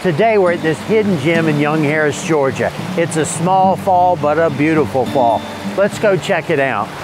Today we're at this hidden gem in Young Harris, Georgia. It's a small fall, but a beautiful fall. Let's go check it out.